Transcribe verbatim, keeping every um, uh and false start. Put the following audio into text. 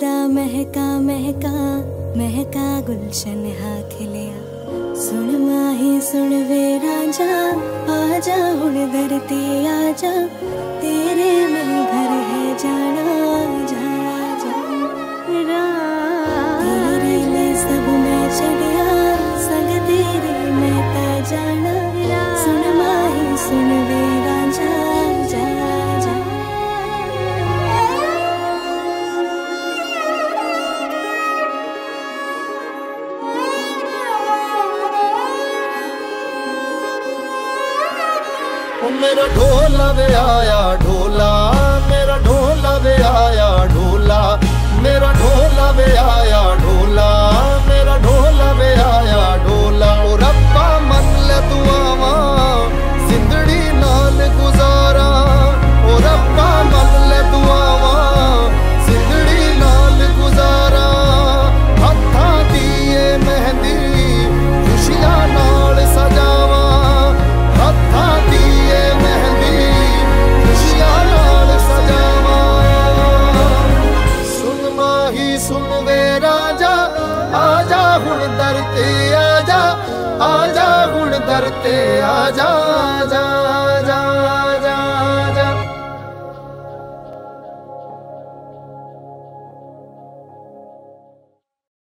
खुदा महका महका महका गुलशन हा खिलिया। सुन माही सुन वे राजा, आजा हुण दर ते आजा, तेरे में घर है जाना जा जा। तेरे लिए सब मैं छड़िया, संग तेरे मैं ता जाना। सुन माही सुन वे राजा जा जा। मेरा ढोला वे आया ढोला, मेरा ढोला वे आया ढोला, मेरा ढोला वे आया ढोला, मेरा ढोला वे आया ढोला। ओ रब्बा मन ले दुआवा, जिंदड़ी नाल गुजारा। ओ रब्बा मन ले दुआवा, जिंदड़ी नाल गुजारा। हत्था दिए मेहंदी खुशियां नाल सजावा, हत्था दिए मेहंदी खुशियां नाल सजावा। सुन माही सुन वे राजा, आजा हुण दर ते आजा, आजा हुण दर ते आजा जा।